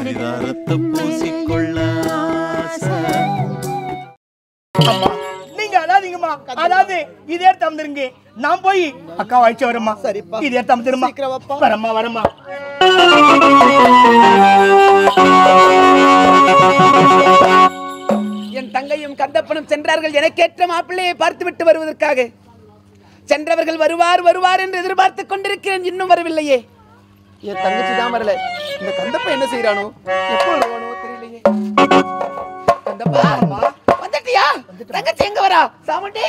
பரிதாரத்தை பூசிக்கொள்ள நீங்க அழாதீங்கம்மா. அதாவது இதே எடுத்து அமர்ந்துருங்க. நான் போய் அக்கா வாய்ச்சி வரம்மா. சரிப்பா. இதே எடுத்து அமர்ந்துருமா. வரம்மா வரம்மா. என் தங்கையும் கந்தப்பனும் சென்றார்கள். எனக்கேற்ற மாப்பிள்ளையை பார்த்து விட்டு வருவதற்காக. சென்றவர்கள் வருவார் வருவார் என்று எதிர்பார்த்துக் கொண்டிருக்கிறேன். இன்னும் வரவில்லையே. என் தங்கச்சி தான் வரல. இந்த கந்தப்பா என்ன செய்யறானோ, எப்போ வருவானோ தெரியலையே. கந்தப்பா வந்துட்டியா? தங்கச்சி எங்க வரா? சாமுண்டி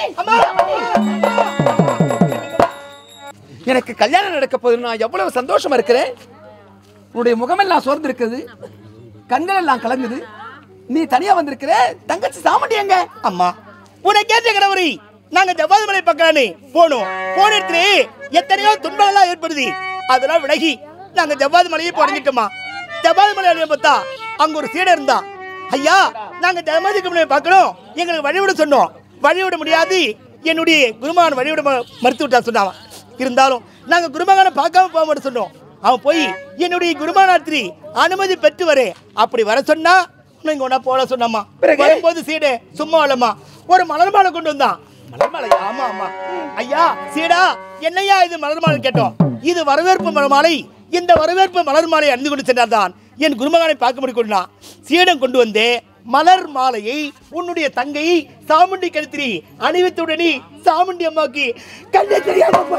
எனக்கு கல்யாணம் நடக்க போகுது. நான் எவ்வளவு சந்தோஷமா இருக்கிறேன். உன்னுடைய முகமெல்லாம் சோர்ந்து இருக்குது, கண்கள் எல்லாம் கலங்குது. நீ தனியா வந்திருக்கிற. தங்கச்சி சாமுண்டி எங்க? அம்மா உன்னை கேட்ட கடவுரி நாங்க ஜவ்வாது மலை பக்கமே போனோம். போன இடத்துல எத்தனையோ துன்பங்கள்லாம் ஏற்படுது. அதெல்லாம் விலகி நாங்க ஜவ்வாது மலையை போடங்கிட்டோமா. ஜவ்வாது மலையை பார்த்தா அங்க ஒரு சீடை இருந்தா. ஐயா நாங்க ஜவ்வாது மலையை பார்க்கணும், எங்களுக்கு வழிவிட சொன்னோம். வழிவிட முடியாது, என்னுடைய குருமகன் வழிவிட மறுத்து விட்டா சொன்னான். இருந்தாலும் நாங்க குருமகனை பார்க்காம போக மாட்டோம் சொன்னோம். அவன் போய் என்னுடைய குருமகனாத்திரி அனுமதி பெற்று வரேன் அப்படி வர சொன்னா நீங்க ஒன்னா போல சொன்னம்மா. வரும்போது சீடே சும்மா இல்லம்மா, ஒரு மலர் மாலை கொண்டு வந்தான். மலர் மாலை? ஆமா ஆமா. ஐயா சீடா என்னையா இது மலர் மாலை கேட்டோம். இது வரவேற்பு மலர் மாலை. இந்த வரவேற்பு மலர் மாலை அணிந்து கொண்டு சென்றால்தான் என் குருமகனை பார்க்க முடியும். சீடம் கொண்டு வந்தே மலர் மாலையை உன்னுடைய தங்கை சாமுண்டி கழுத்திரி அணிவித்துடனே சாமுண்டி அம்மாக்கு கண்ணே தெரியாம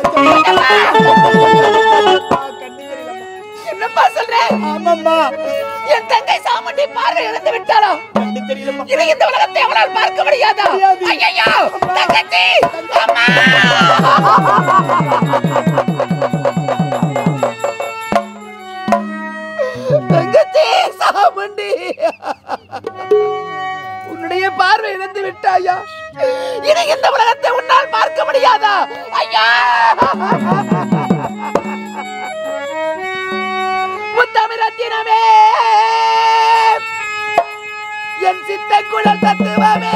என்னப்பா சொல்ற? ஆமாம்மா, என் தங்கை சாமுண்டி பார்வை இழந்து விட்டாளா? கண்ணு தெரியலம்மா. இனி இந்த உலகத்தை அவளால் பார்க்க முடியாதா? ஐயையோ தங்கச்சி அம்மா தங்கச்சி சாமுண்டி உன்னுடைய பார்வை இழந்து விட்டாயா? இனி இந்த உலகத்தை உன்னால் பார்க்க முடியாதா? ஐயா முத்தமிழத்தினமே, என் சித்த குழல் தத்துவமே,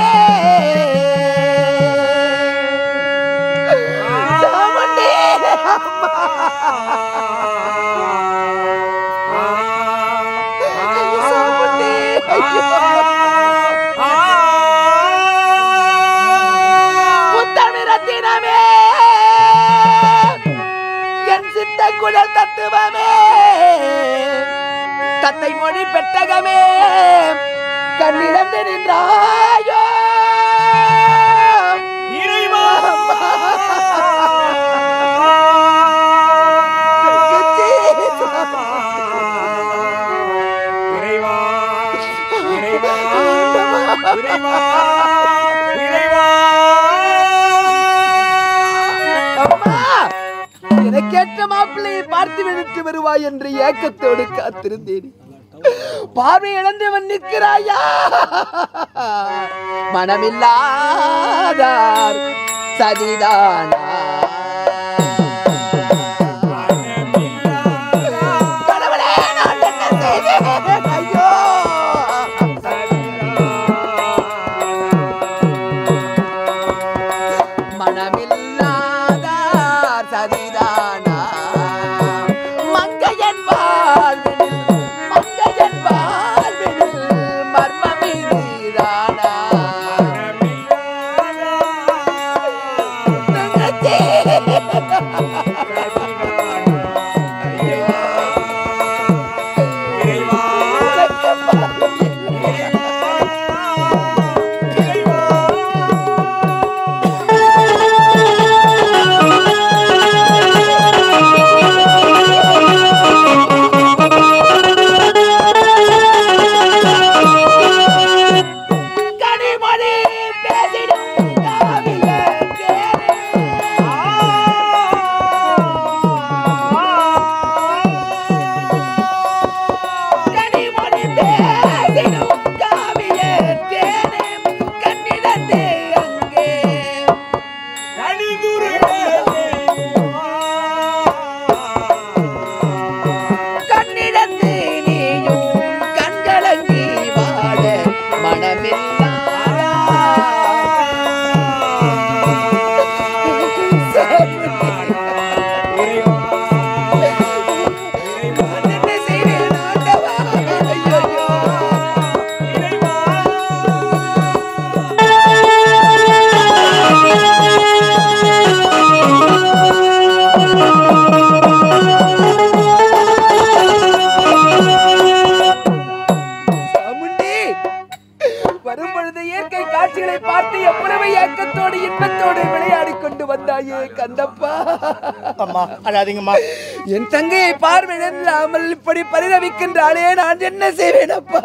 சாமுண்டி அம்மா சாமுண்டி முத்தமிழத்தினமே, என் சித்த குழல் தத்துவமே, தத்தை மொழி பெட்டகமே, கண்ணிழந்து நின்றாயோ இறைவா. எனக்கேற்ற மாப்பிள்ளையை பார்த்து விட்டு வருவாய் என்று ஏக்கத்தோடு காத்திருந்தேன். பார்வை இழந்தவன் நிற்கிறாயா? மனமில்லாதார் சதிதானா? கடவுளே நான் என்ன செய்தேன்? ஐயோ மனமில்லாதார் சதிதானா? மங்கையன் வாழ்வினில் மங்கையன் வாழ்வினில் மர்மமிதானா? தங்கச்சி பார்த்து எவ்வளவு ஏக்கத்தோடு இன்பத்தோடு விளையாடி கொண்டு வந்தாயே கந்தப்பா. அம்மா அழாதீங்கம்மா. என் தங்கையை பார்வையிடாமல் இப்படி பரிதவிக்கின்றாளே, நான் என்ன செய்வேன் அப்பா?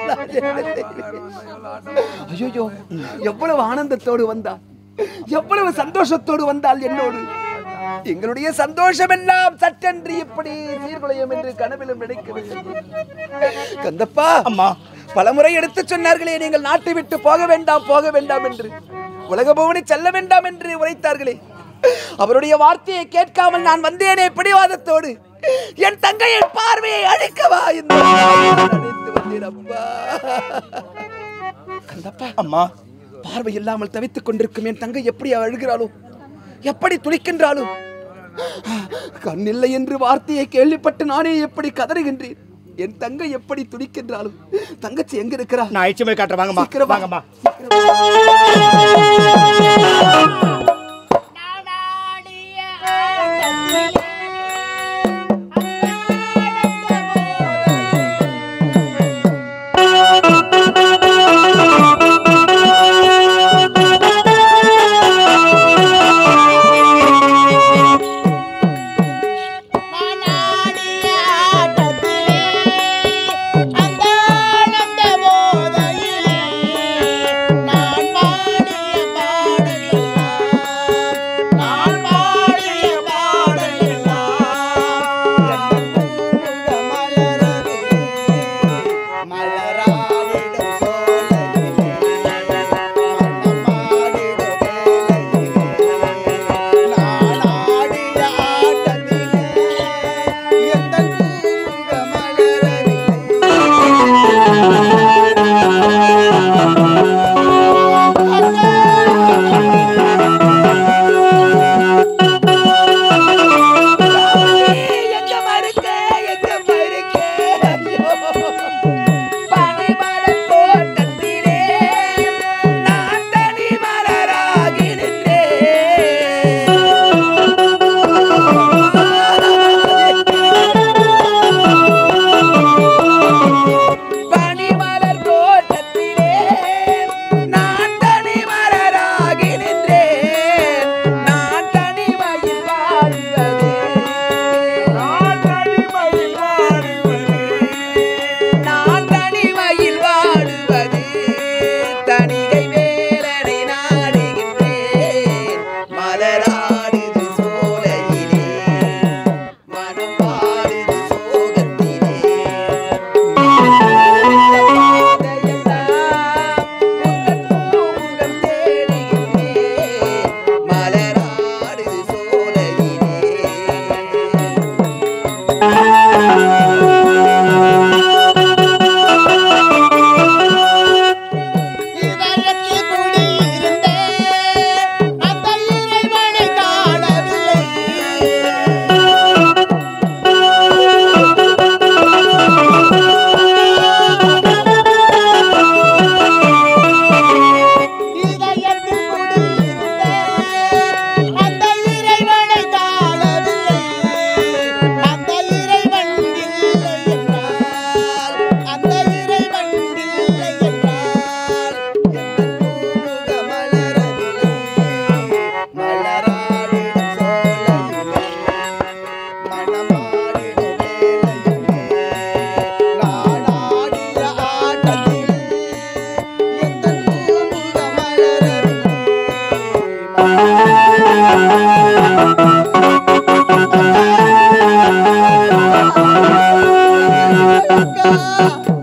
ஐயோ, எவ்வளவு ஆனந்தத்தோடு வந்தாள், எவ்வளவு சந்தோஷத்தோடு வந்தாள் என்னோடு. எங்களுடைய சந்தோஷம் எல்லாம் சற்றென்று இப்படி சீர்குலையும் என்று கனவிலும் நினைக்கவில்லை கந்தப்பா. அம்மா பலமுறை எடுத்து சொன்னார்களே, நீங்கள் நாட்டை விட்டு போக வேண்டாம் என்று, உலக பவனி செல்ல வேண்டாம் என்று உரைத்தார்களே. அவருடைய வார்த்தையை கேட்காமல் நான் வந்தேனே பிடிவாதத்தோடு. என் தங்கையின் பார்வையை அழிக்கவா என்று வந்தேன் அப்பா. கந்தப்பா அம்மா, பார்வை இல்லாமல் தவித்துக் கொண்டிருக்கும் என் தங்கை எப்படி அழுகிறாளோ, எப்படி துடிக்கின்றாளோ. கண்ணில்லை என்று வார்த்தையை கேள்விப்பட்டு நானே எப்படி கதறுகின்றேன். என் தங்கை எப்படி துடிக்கின்றாளோ. தங்கச்சி எங்க இருக்கிறா? நான் எச்சுமே காட்டுறேன். வாங்கம்மா, வாங்கம்மா. Go!